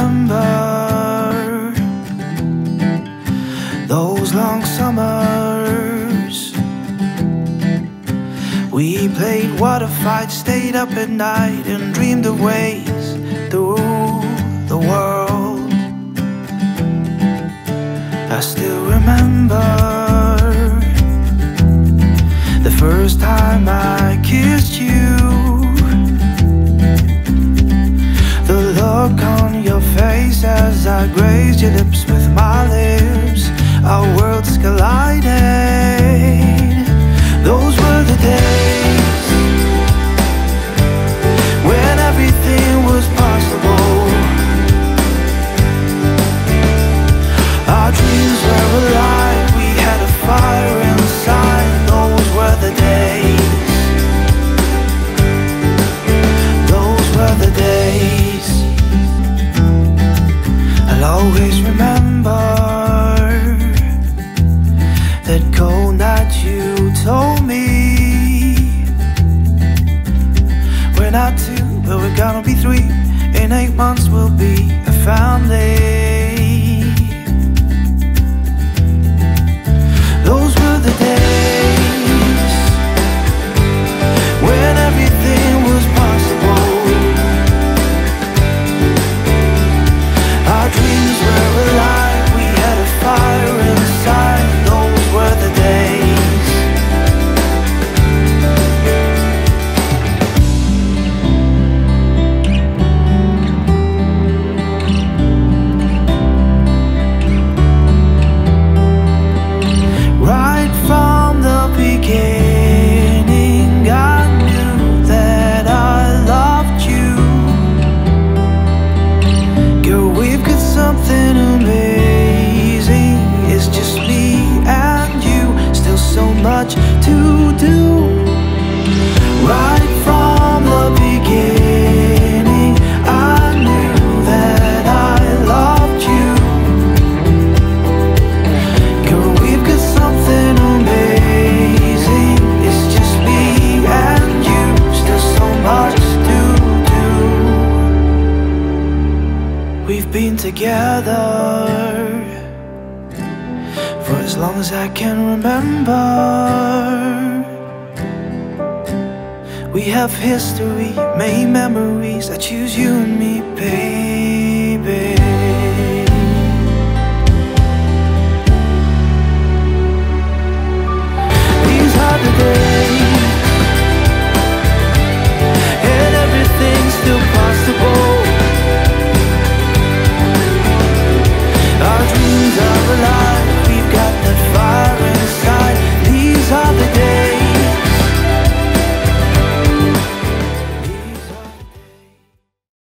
remember those long summers. We played water fights, stayed up at night, and dreamed of ways through the world. I still remember the first time I kissed you, the look on your face as I grazed your lips with my lips. Our worlds collided. Those were the days when everything was possible. Our dreams were alive, we had a fire inside. Those were the days. Those were the days. I'll always remember that cold night you told me we're not two, but we're gonna be three. In 8 months we'll be a family. Those were the days when everything was possible. Our dreams were alive, we had a fire inside. Those were the days. Right from the beginning, I knew that I loved you. Girl, we've got something amazing. It's just me and you, still so much to do. Right from the beginning, I knew that I loved you. Girl, we've got something amazing. It's just me and you, still so much to do. We've been together for as long as I can remember. We have history, made memories. I choose you and me, babe.